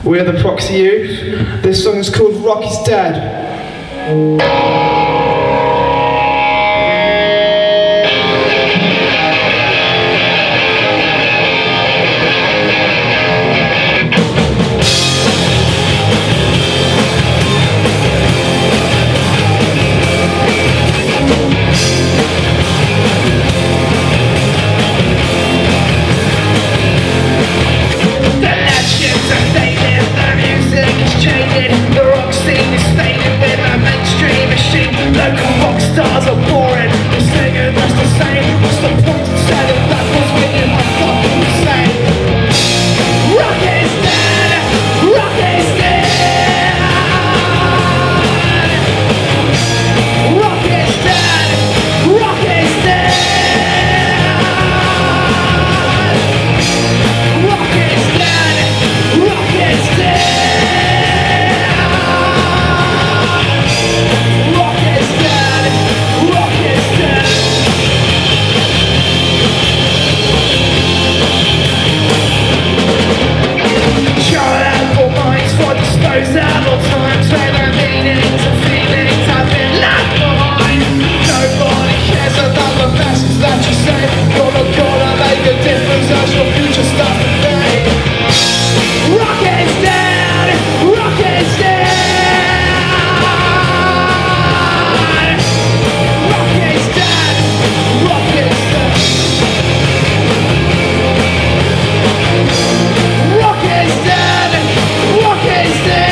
We're the Proxy Youth. This song is called Rocky's Dead. Local rock stars are boring. The singer that's the same. What's the point instead of that was winning my fucking insane? Rock is dead. Rock is dead. Rock is dead. Rock is dead. Rock is dead. Rock is dead. Those adult times where the meanings and feelings have been left behind. Nobody cares about the message that you say. Gonna make a difference as your future starts to fade. Rock is dead. Rock is dead. Rock is dead. Rock is dead. Rock is dead. Rock is dead.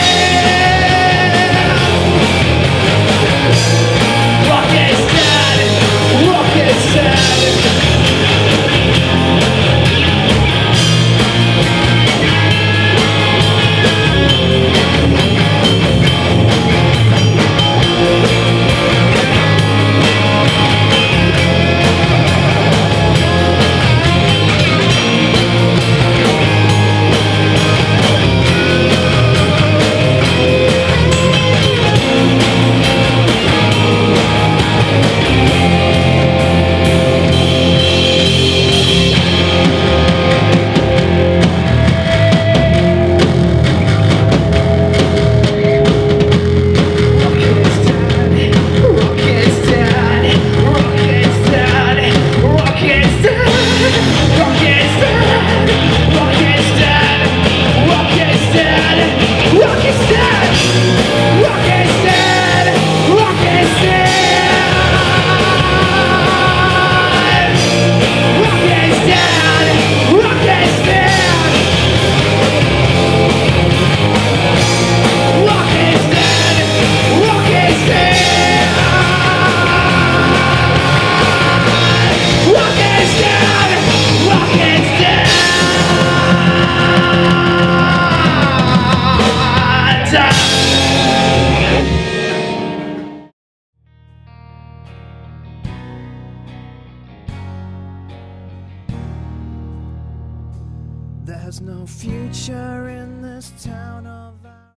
There's no future in this town of